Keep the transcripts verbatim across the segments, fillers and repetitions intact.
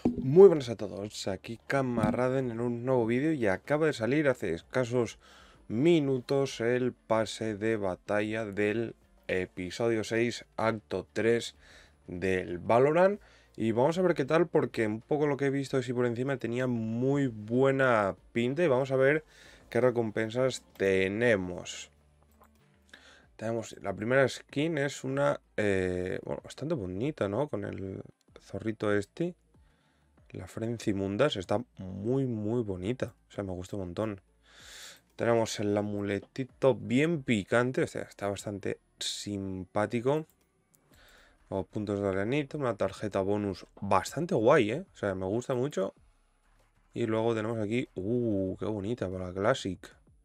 Muy buenas a todos, aquí Camaraden en un nuevo vídeo y acaba de salir hace escasos minutos el pase de batalla del episodio seis, acto tres del Valorant. Y vamos a ver qué tal, porque un poco lo que he visto así por encima tenía muy buena pinta y vamos a ver qué recompensas tenemos. Tenemos, la primera skin es una, eh, bueno, bastante bonita, ¿no? Con el zorrito este. La Frenzy Mundas está muy, muy bonita. O sea, me gusta un montón. Tenemos el amuletito bien picante. O sea, está bastante simpático. O puntos de arenito. Una tarjeta bonus bastante guay, ¿eh? O sea, me gusta mucho. Y luego tenemos aquí... ¡Uh! ¡Qué bonita para la Classic!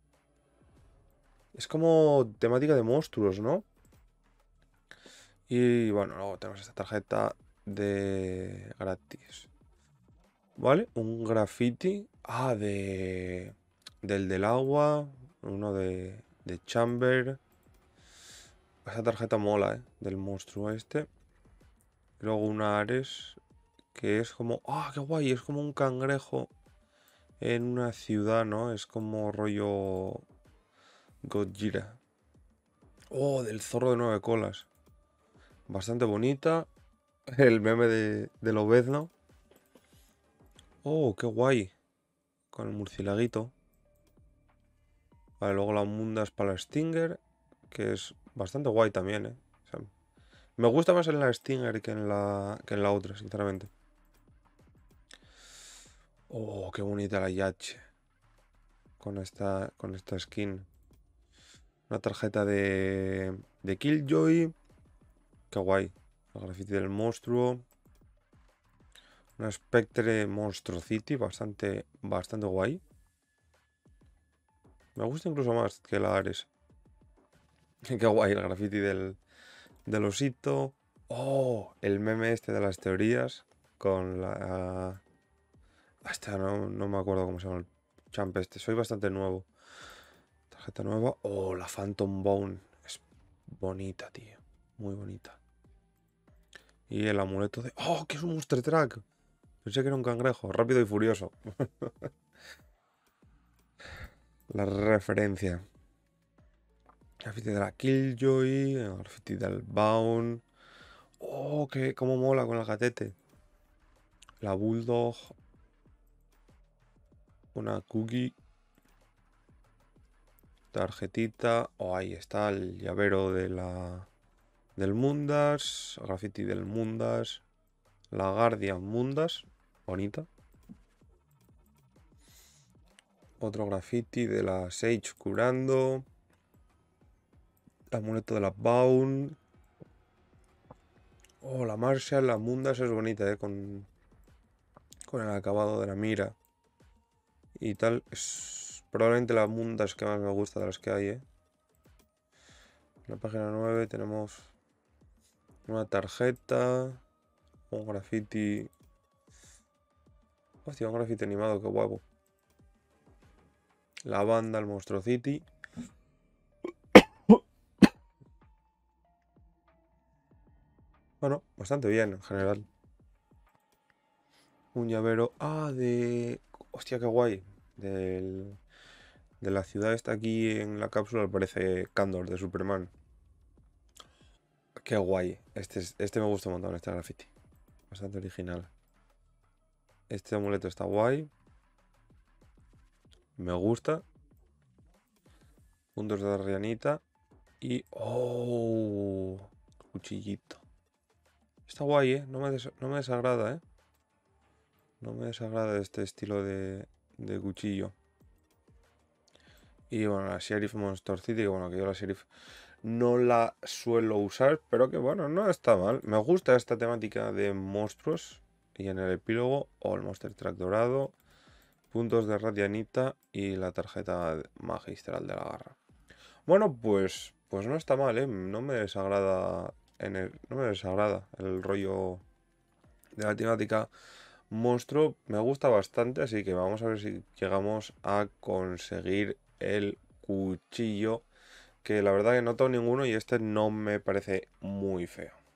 Es como temática de monstruos, ¿no? Y bueno, luego tenemos esta tarjeta de gratis. ¿Vale? Un graffiti. Ah, de... Del del agua. Uno de... De Chamber. Esa tarjeta mola, ¿eh? Del monstruo este. Y luego una Ares. Que es como... ¡Ah, qué guay! Es como un cangrejo. En una ciudad, ¿no? Es como rollo... Godzilla. Oh, del zorro de nueve colas. Bastante bonita. El meme de, del Lobezno. Oh, qué guay. Con el murcielaguito. Vale, luego la mundas para la Stinger, que es bastante guay también, ¿eh? O sea, me gusta más en la Stinger que en la, que en la otra, sinceramente. Oh, qué bonita la Yache. Con esta, con esta skin. Una tarjeta de, de Killjoy. Qué guay. El graffiti del monstruo. Una Spectre Monstro City, bastante, bastante guay. Me gusta incluso más que la Ares. Qué guay el graffiti del, del osito. Oh, el meme este de las teorías. Con la... Hasta no, no me acuerdo cómo se llama el champ este. Soy bastante nuevo. Tarjeta nueva. Oh, la Phantom Bone. Es bonita, tío. Muy bonita. Y el amuleto de... ¡Oh, que es un Monster Truck! Pensé que era un cangrejo. Rápido y furioso. La referencia. Graffiti de la Killjoy. Graffiti del Baun. Oh, que cómo mola con el gatete. La Bulldog. Una Cookie. Tarjetita. Oh, ahí está el llavero de la... Del Mundas. Graffiti del Mundas. La Guardian Mundas. Bonita. Otro graffiti de la Sage curando. El amuleto de la Baun. Oh, la Marshall, la Mundas es bonita, eh. Con, con el acabado de la mira. Y tal. Es probablemente la Mundas que más me gusta de las que hay, eh. En la página nueve tenemos una tarjeta. Un graffiti. Hostia, un graffiti animado, qué guapo. La banda, el Monstro City. Bueno, bastante bien en general. Un llavero. Ah, de... Hostia, qué guay. Del... De la ciudad está aquí en la cápsula, parece Candor de Superman. Qué guay. Este, es- este me gusta un montón, este graffiti. Bastante original. Este amuleto está guay. Me gusta. Puntos de Rianita. Y... ¡Oh! Cuchillito. Está guay, ¿eh? No me, des- no me desagrada, ¿eh? No me desagrada este estilo de, de cuchillo. Y bueno, la Sheriff Monster City, que bueno, que yo la Sheriff no la suelo usar, pero que bueno, no está mal. Me gusta esta temática de monstruos. Y en el epílogo, o el Monster Truck dorado, puntos de Radianita y la tarjeta magistral de la garra. Bueno, pues, pues no está mal, ¿eh? No me desagrada, en el, no me desagrada el rollo de la temática monstruo. Me gusta bastante, así que vamos a ver si llegamos a conseguir el cuchillo. Que la verdad que no tengo ninguno y este no me parece muy feo.